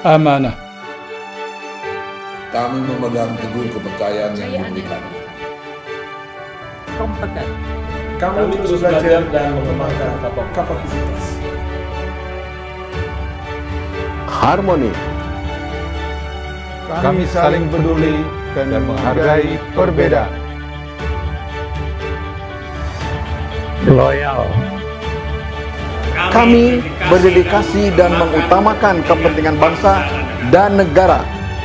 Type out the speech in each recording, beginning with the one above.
amanah. Kami memegang teguh kepercayaan yang diberikan. Kompeten. Kami terus belajar dan mengembangkan kapasitas. Harmoni. Kami saling peduli dan menghargai perbedaan. Loyal. Kami berdedikasi dan mengutamakan kepentingan bangsa dan negara.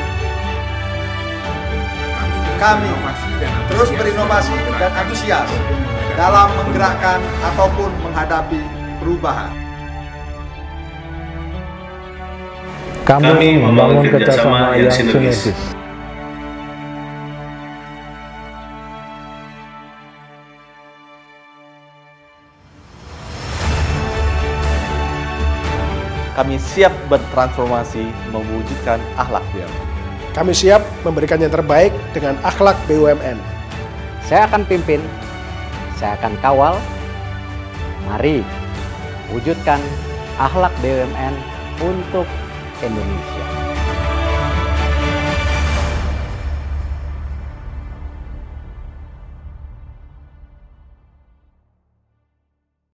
Kami terus berinovasi dan antusias dalam menggerakkan ataupun menghadapi perubahan. Kami membangun kerjasama yang sinergis. Kami siap bertransformasi mewujudkan akhlak BUMN. Kami siap memberikan yang terbaik dengan akhlak BUMN. Saya akan pimpin, saya akan kawal. Mari wujudkan akhlak BUMN untuk Indonesia.